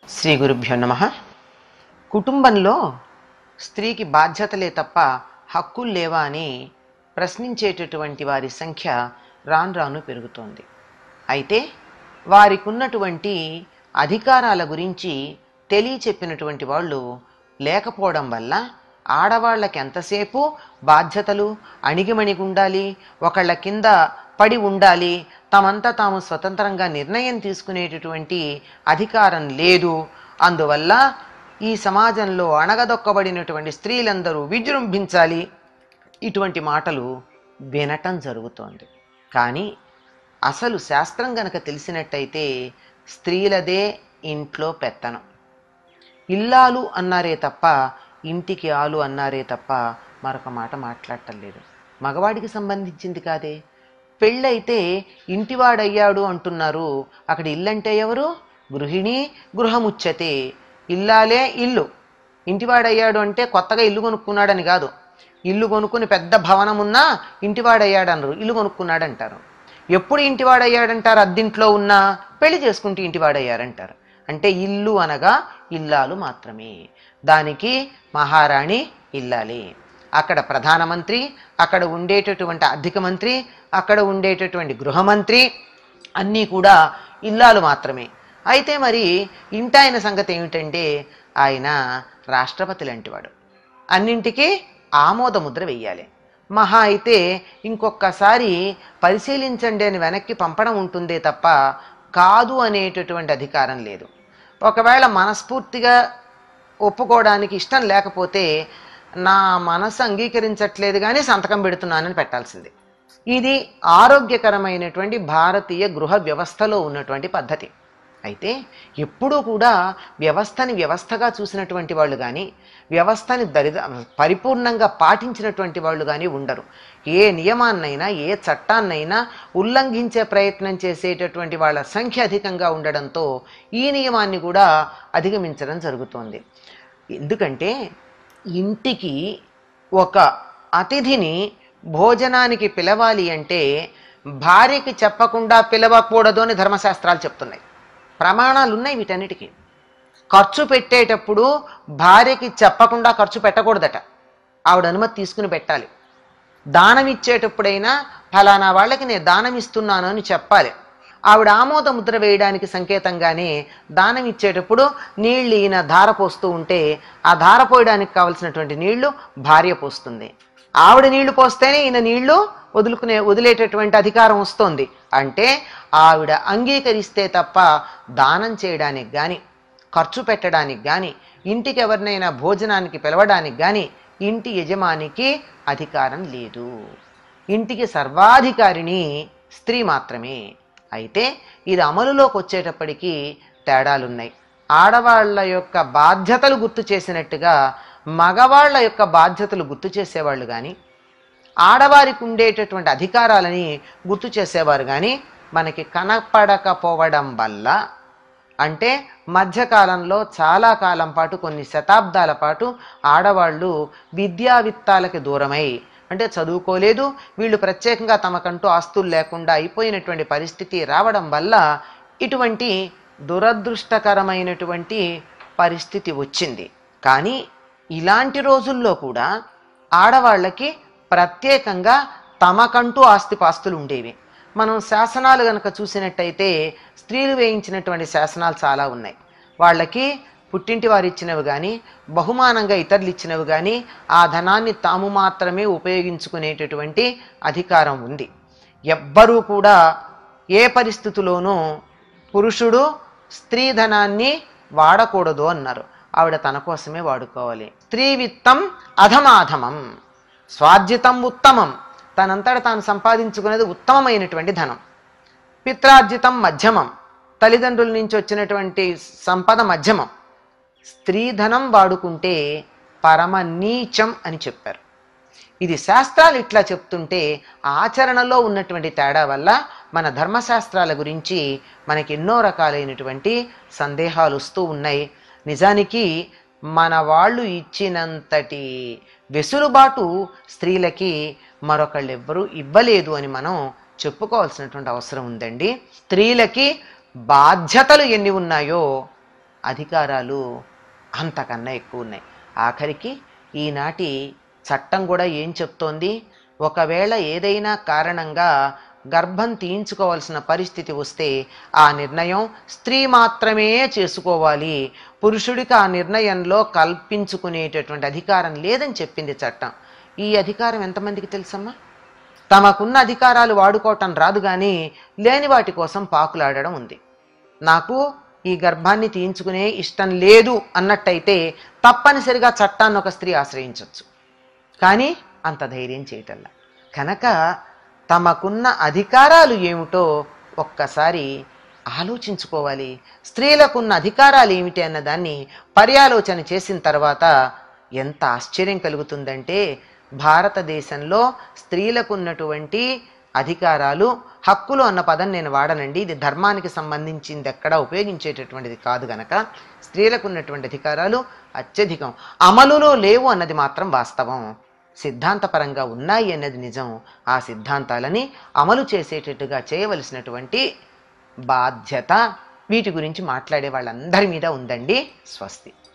శ్రీ గురుభ్యో నమః. కుటుంబంలో స్త్రీకి బాధ్యతలే తప్ప హక్కులు లేవా అని ప్రశ్నించేటటువంటి వారి సంఖ్య రాను రాను పెరుగుతోంది. అయితే వారికి ఉన్నటువంటి అధికారాల గురించి తెలియచెప్పినటువంటి వాళ్ళు లేకపోవడం వల్ల ఆడవాళ్ళకి ఎంతసేపు బాధ్యతలు అణిగిమణిగి ఉండాలి, ఒకళ్ళ కింద పడి ఉండాలి, తమంతా తాము స్వతంత్రంగా నిర్ణయం తీసుకునేటటువంటి అధికారం లేదు. అందువల్ల ఈ సమాజంలో అణగదొక్కబడినటువంటి స్త్రీలందరూ విజృంభించాలి, ఇటువంటి మాటలు వినటం జరుగుతోంది. కానీ అసలు శాస్త్రం గనక తెలిసినట్టయితే స్త్రీలదే ఇంట్లో పెత్తనం. ఇల్లాలు అన్నారే తప్ప ఇంటికి ఆలు అన్నారే తప్ప మరొక మాట మాట్లాడటం లేదు. మగవాడికి సంబంధించింది కాదే. పెళ్ళైతే ఇంటివాడయ్యాడు అంటున్నారు. అక్కడ ఇల్లంటే ఎవరు? గృహిణి గృహముచ్యతే. ఇల్లాలే ఇల్లు. ఇంటివాడయ్యాడు అంటే కొత్తగా ఇల్లు కొనుక్కున్నాడని కాదు. ఇల్లు కొనుక్కుని పెద్ద భవనం ఉన్నా ఇంటివాడయ్యాడు అనరు, ఇల్లు కొనుక్కున్నాడు అంటారు. ఎప్పుడు ఇంటివాడయ్యాడంటారు? అద్దింట్లో ఉన్నా. పెళ్లి చేసుకుంటే ఇంటివాడయ్యారంటారు. అంటే ఇల్లు అనగా ఇల్లాలు మాత్రమే. దానికి మహారాణి ఇల్లాలి. అక్కడ ప్రధానమంత్రి, అక్కడ ఉండేటటువంటి ఆర్థిక మంత్రి, అక్కడ ఉండేటటువంటి గృహమంత్రి అన్నీ కూడా ఇల్లాలు మాత్రమే. అయితే మరి ఇంటాయన సంగతి ఏమిటంటే ఆయన రాష్ట్రపతి లాంటివాడు. అన్నింటికీ ఆమోద ముద్ర వెయ్యాలి. మహా అయితే ఇంకొకసారి పరిశీలించండి అని వెనక్కి పంపడం ఉంటుందే తప్ప కాదు అనేటటువంటి అధికారం లేదు. ఒకవేళ మనస్ఫూర్తిగా ఒప్పుకోవడానికి ఇష్టం లేకపోతే నా మనసు అంగీకరించట్లేదు కానీ సంతకం పెడుతున్నానని పెట్టాల్సింది. ఇది ఆరోగ్యకరమైనటువంటి భారతీయ గృహ వ్యవస్థలో ఉన్నటువంటి పద్ధతి. అయితే ఎప్పుడూ కూడా వ్యవస్థని వ్యవస్థగా చూసినటువంటి వాళ్ళు కానీ, వ్యవస్థని పరిపూర్ణంగా పాటించినటువంటి వాళ్ళు కానీ ఉండరు. ఏ నియమాన్నైనా ఏ చట్టాన్నైనా ఉల్లంఘించే ప్రయత్నం చేసేటటువంటి వాళ్ళ సంఖ్య అధికంగా ఉండడంతో ఈ నియమాన్ని కూడా అధిగమించడం జరుగుతోంది. ఎందుకంటే ఇంటికి ఒక అతిథిని భోజనానికి పిలవాలి అంటే భార్యకి చెప్పకుండా పిలవకూడదు అని ధర్మశాస్త్రాలు చెప్తున్నాయి. ప్రమాణాలు ఉన్నాయి వీటన్నిటికీ. ఖర్చు పెట్టేటప్పుడు భార్యకి చెప్పకుండా ఖర్చు పెట్టకూడదట, ఆవిడ అనుమతి తీసుకుని పెట్టాలి. దానం ఇచ్చేటప్పుడైనా ఫలానా వాళ్ళకి నేను దానం ఇస్తున్నాను అని చెప్పాలి. ఆవిడ ఆమోద ముద్ర వేయడానికి సంకేతంగానే దానం ఇచ్చేటప్పుడు నీళ్ళు ఈయన ధార పోస్తూ ఉంటే ఆ ధార పోయడానికి కావలసినటువంటి నీళ్లు భార్య పోస్తుంది. ఆవిడ నీళ్లు పోస్తేనే ఈయన నీళ్లు వదిలేటటువంటి అధికారం వస్తుంది. అంటే ఆవిడ అంగీకరిస్తే తప్ప దానం చేయడానికి కానీ, ఖర్చు పెట్టడానికి కానీ, ఇంటికి ఎవరినైనా భోజనానికి పిలవడానికి కానీ ఇంటి యజమానికి అధికారం లేదు. ఇంటికి సర్వాధికారిణి స్త్రీ మాత్రమే. అయితే ఇది అమలులోకి వచ్చేటప్పటికీ తేడాలున్నాయి. ఆడవాళ్ల యొక్క బాధ్యతలు గుర్తు చేసినట్టుగా మగవాళ్ల యొక్క బాధ్యతలు గుర్తు చేసేవాళ్ళు కానీ, ఆడవారికి ఉండేటటువంటి అధికారాలని గుర్తు చేసేవారు కానీ మనకి కనపడకపోవడం వల్ల, అంటే మధ్యకాలంలో చాలా కాలం పాటు, కొన్ని శతాబ్దాల పాటు ఆడవాళ్ళు విద్యావిత్తాలకి దూరమై, అంటే చదువుకోలేదు, వీళ్ళు ప్రత్యేకంగా తమకంటూ ఆస్తులు లేకుండా అయిపోయినటువంటి పరిస్థితి రావడం వల్ల ఇటువంటి దురదృష్టకరమైనటువంటి పరిస్థితి వచ్చింది. కానీ ఇలాంటి రోజుల్లో కూడా ఆడవాళ్ళకి ప్రత్యేకంగా తమకంటూ ఆస్తిపాస్తులు ఉండేవి. మనం శాసనాలు గనక చూసినట్టయితే స్త్రీలు వేయించినటువంటి శాసనాలు చాలా ఉన్నాయి. వాళ్ళకి పుట్టింటి వారు ఇచ్చినవి కానీ, బహుమానంగా ఇతరులు ఇచ్చినవి కానీ, ఆ ధనాన్ని తాము మాత్రమే ఉపయోగించుకునేటటువంటి అధికారం ఉంది. ఎవ్వరూ కూడా ఏ పరిస్థితుల్లోనూ పురుషుడు స్త్రీ ధనాన్ని వాడకూడదు అన్నారు. ఆవిడ తన కోసమే వాడుకోవాలి. స్త్రీ విత్తం అధమాధమం, స్వార్జితం ఉత్తమం. తనంతట తాను సంపాదించుకునేది ఉత్తమమైనటువంటి ధనం. పిత్రార్జితం మధ్యమం, తల్లిదండ్రుల నుంచి వచ్చినటువంటి సంపద మధ్యమం. స్త్రీ ధనం వాడుకుంటే పరమ నీచం అని చెప్పారు. ఇది శాస్త్రాలు ఇట్లా చెప్తుంటే ఆచరణలో ఉన్నటువంటి తేడా వల్ల మన ధర్మశాస్త్రాల గురించి మనకి ఎన్నో రకాలైనటువంటి సందేహాలు వస్తూ ఉన్నాయి. నిజానికి మన వాళ్ళు ఇచ్చినంతటి వెసులుబాటు స్త్రీలకి మరొకళ్ళు ఎవ్వరూ ఇవ్వలేదు అని మనం చెప్పుకోవాల్సినటువంటి అవసరం ఉందండి. స్త్రీలకి బాధ్యతలు ఎన్ని ఉన్నాయో అధికారాలు అంతకన్నా ఎక్కువ ఉన్నాయి. ఆఖరికి ఈనాటి చట్టం కూడా ఏం చెప్తోంది, ఒకవేళ ఏదైనా కారణంగా గర్భం తీయించుకోవాల్సిన పరిస్థితి వస్తే ఆ నిర్ణయం స్త్రీ మాత్రమే చేసుకోవాలి, పురుషుడికి ఆ నిర్ణయంలో కల్పించుకునేటటువంటి అధికారం లేదని చెప్పింది చట్టం. ఈ అధికారం ఎంతమందికి తెలుసమ్మా? తమకున్న అధికారాలు వాడుకోవటం రాదు, కానీ లేని వాటి కోసం పాకులాడడం ఉంది. నాకు ఈ గర్భాన్ని తీయించుకునే ఇష్టం లేదు అన్నట్టయితే తప్పనిసరిగా చట్టాన్ని ఒక స్త్రీ ఆశ్రయించవచ్చు, కానీ అంత ధైర్యం చేయటల్లా. కనుక తమకున్న అధికారాలు ఏమిటో ఒక్కసారి ఆలోచించుకోవాలి. స్త్రీలకున్న అధికారాలు ఏమిటి అన్నదాన్ని పర్యాలోచన చేసిన తర్వాత ఎంత ఆశ్చర్యం కలుగుతుందంటే, భారతదేశంలో స్త్రీలకు ఉన్నటువంటి అధికారాలు, హక్కులు అన్న పదం నేను వాడనండి, ఇది ధర్మానికి సంబంధించింది, ఎక్కడా ఉపయోగించేటటువంటిది కాదు. గనక స్త్రీలకు ఉన్నటువంటి అధికారాలు అత్యధికం, అమలులో లేవు అన్నది మాత్రం వాస్తవం. సిద్ధాంతపరంగా ఉన్నాయి అన్నది నిజం. ఆ సిద్ధాంతాలని అమలు చేసేటట్టుగా చేయవలసినటువంటి బాధ్యత వీటి గురించి మాట్లాడే వాళ్ళందరి మీద ఉందండి. స్వస్తి.